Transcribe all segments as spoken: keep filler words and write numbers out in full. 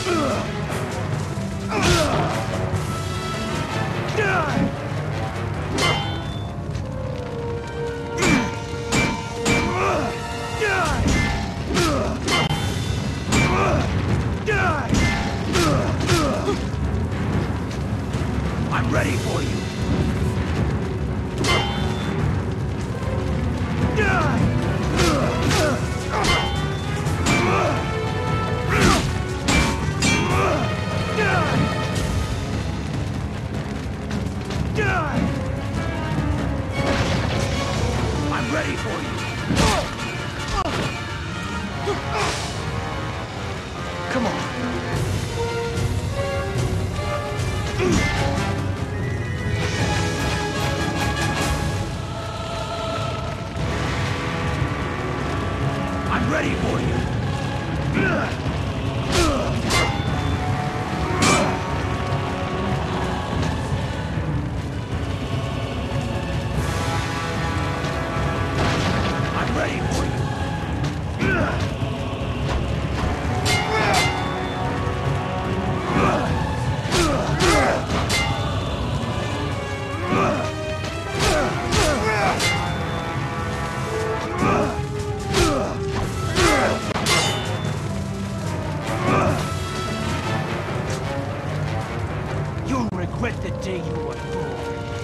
I'm ready for you. I'm ready for you. Come on. I'm ready for you. I'm ready for you. You'll regret the day you were born.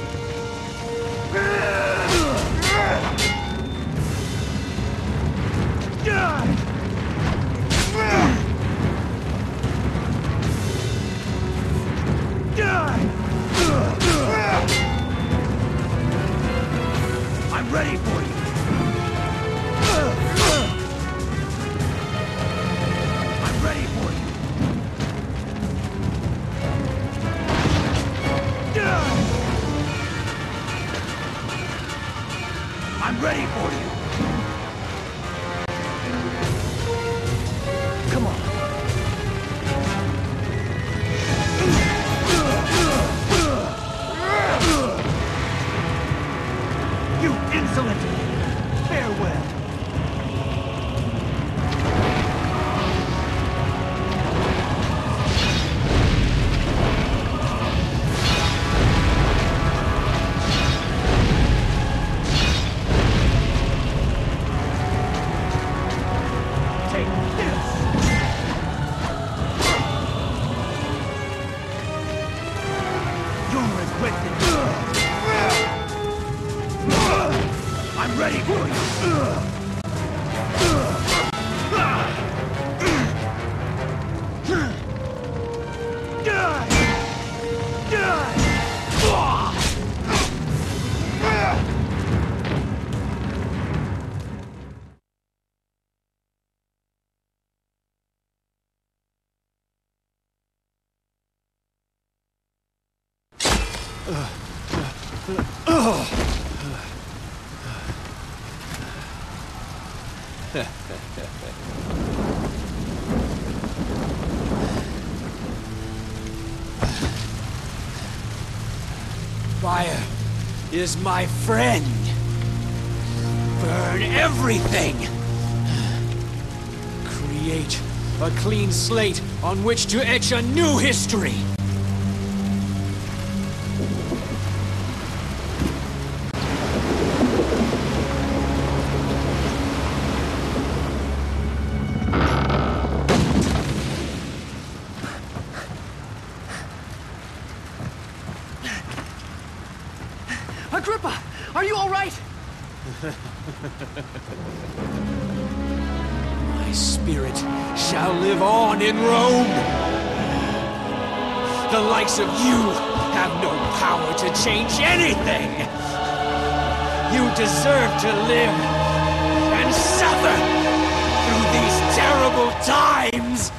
I'm ready for you. I'm ready for you. I'm ready for you. Come on. You insolent! Farewell! Take this! You'll regret it! I'm ready for you! Fire is my friend. Burn everything. Create a clean slate on which to etch a new history. Agrippa, are you all right? My spirit shall live on in Rome. The likes of you have no power to change anything. You deserve to live and suffer through these terrible times.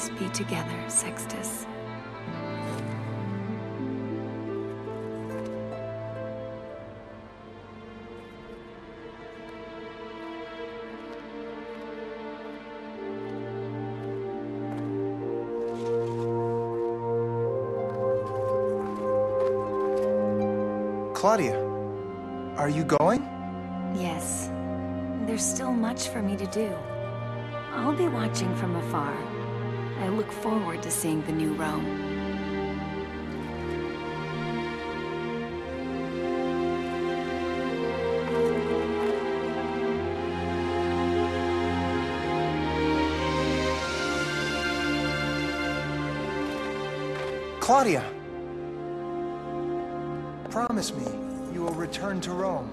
always be together, Sextus. Claudia, are you going? Yes. There's still much for me to do. I'll be watching from afar. I look forward to seeing the new Rome. Claudia! Promise me you will return to Rome.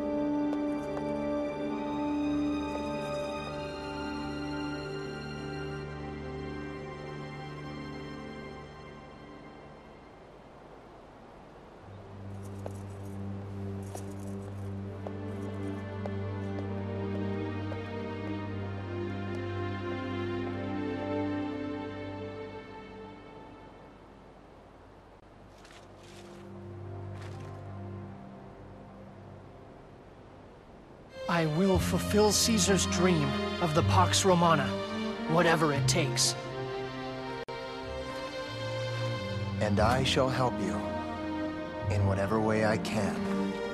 I will fulfill Caesar's dream of the Pax Romana, whatever it takes. And I shall help you in whatever way I can.